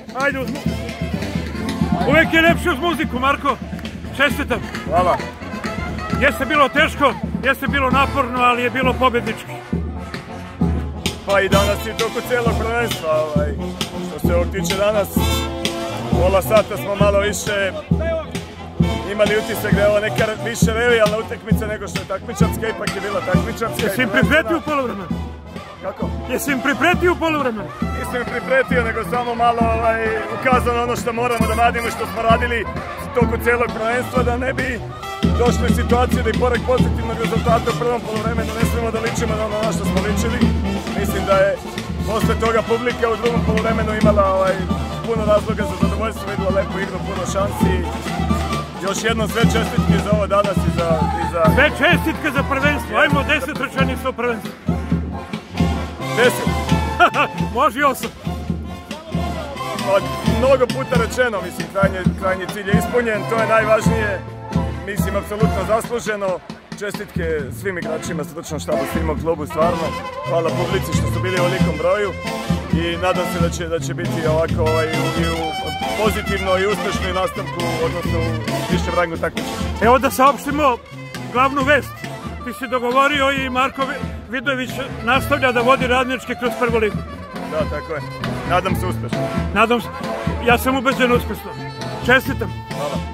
Ajde uz muziku. Uvijek je lepše uz muziku, Marko. Čestitam. Hvala. Jeste bilo teško, jeste bilo naporno, ali je bilo pobednički. Pa i danas i toko cijelog prvenstva, što se ovog tiče danas, pola sata smo malo više imali utisak da je ovo neka više revijalna utakmica nego što je takmičarska, ipak je bila takmičarska. Jesi im pripretio u poluvremenu? Kako? Jesi im pripretio u poluvremenu? Nisam im pripretio, nego samo malo ukazano ono što moramo da radimo i što smo radili toko cijelog prvenstva, da ne bi došli u situaciju da i pored pozitivnog rezultata u prvom poluvremenu ne smijemo da ličimo na ono na što smo ličili. Mislim da je posle toga publika u drugom poluvremenu imala puno razloga za zadovoljstvo, vidjela lepu igru, puno šansi. Još jednom sve čestitke za ovo danas i za... Sve čestitke za prvenstvo, ajmo 10 rečenica o prvenstvu. 10? Može i 8. Mnogo puta rečeno, mislim, krajnji cilj je ispunjen, to je najvažnije, mislim, apsolutno zasluženo. Čestitke svim igračima, stručnom štabu, svima u klubu, stvarno. Hvala publici što su bili u ovolikom broju i nadam se da će biti ovako pozitivno i uspešno i nastavku, odnosno u višem rangu takmičenja. Evo da saopštimo glavnu vest. Ti si dogovorio i Marko Vidojević nastavlja da vodi Radnički kroz prvu ligu. Da, tako je. Nadam se uspešno. Nadam se. Ja sam ubeđen uspešno. Čestitam. Hvala.